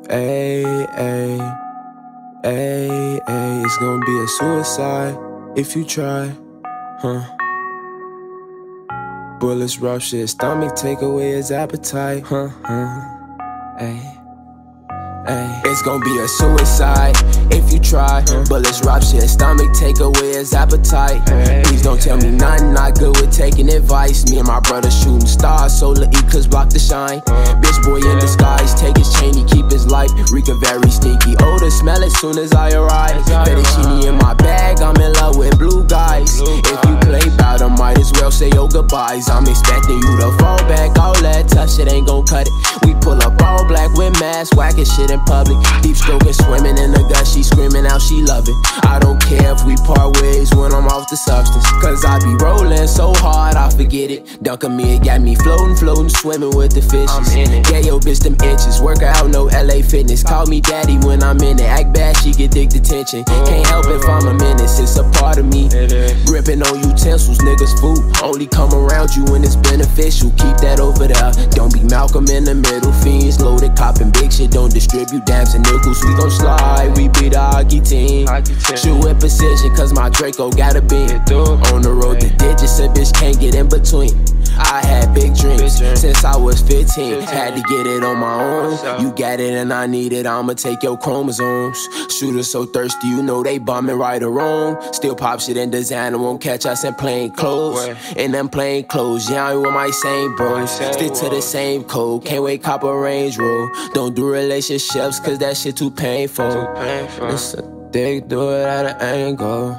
Ay, ay, ay, ay, it's gonna be a suicide if you try, huh? Bullets rush his stomach, take away his appetite, huh? Ay. Ay. It's gonna be a suicide if you try. Bullets rupture his stomach, take away his appetite. Please don't tell me nothing not good with taking advice. Me and my brother shooting stars, solar eclipse block the shine. Bitch boy in disguise, take his chain, he keep his life. Reeker very stinky odor, smell as soon as I arrive. Fettuccine in my bag, I'm in love with blue guys. If you play bout him, might as well say your goodbyes. I'm expecting you to fall back, all that tough shit ain't gon' cut it. We pull up all black with masks, whacking shit in public. Deep stroking, swimming in the gut, she screaming out she love it. I don't care if we part ways when I'm off the substance, cause I be rolling so hard I forget it. Dunking me, it got me floating, swimming with the fishes. Yeah, yo bitch, them inches, work out, no LA Fitness. Call me daddy when I'm in it, act bad, she get dick detention. Can't help if I'm a menace, it's a part of me. Gripping on utensils, niggas food only come around you when it's beneficial. Keep that over there, don't be Malcolm in the middle. Fiends loaded, copping big shit, don't distribute dams and nickels. We gon' slide, we be the hockey team. Shoot in position, cause my Draco got a beam. On the road to digits, a bitch can't get in between. I had big dreams since I was 15. Had to get it on my own. You got it and I need it, I'ma take your chromosomes. Shooters so thirsty, you know they bumming right or wrong. Still pop shit in designer, won't catch us in plain clothes. In them plain clothes, yeah, I'm with my same bros. Stick to the same code, can't wait cop a Range Rover. Don't do relationships, cause that shit too painful. It's a dick, do it at an angle.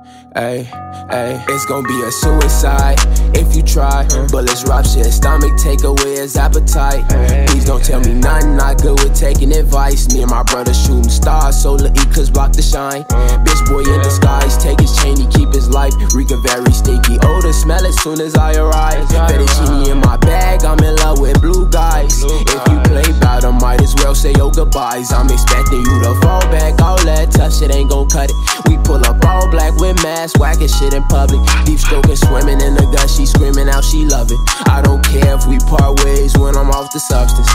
Ay, ay, it's gonna be a suicide if you try. Bullets rupture his stomach, take away his appetite. Please don't tell me nothing not good with taking advice. Me and my brother shooting stars, solar eclipse block the shine. Bitch boy in disguise, take his chain, he keep his life. Reeker very stinky odor, smell as soon as I arrive. Fettuccine in my bag, I'm in love with blue guys. If you play bout him, might as well say your goodbyes. I'm expecting you to fall back, all that tough shit ain't gon' cut it. We pull up all black with masks, whacking shit in public. Deep stroking, swimming in the gut, she screaming out she love it. I don't care if we part ways when I'm off the substance.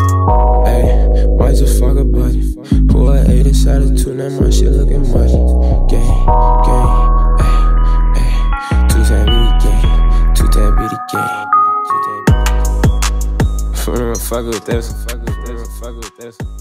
Ay, might just fuck a buddy. Pull a 8 inside of 2, now my shit looking muddy. Gang, gang, ay, ay. 2 tab be the gang, 2 tab be the gang. Fuck with this, fuck with this.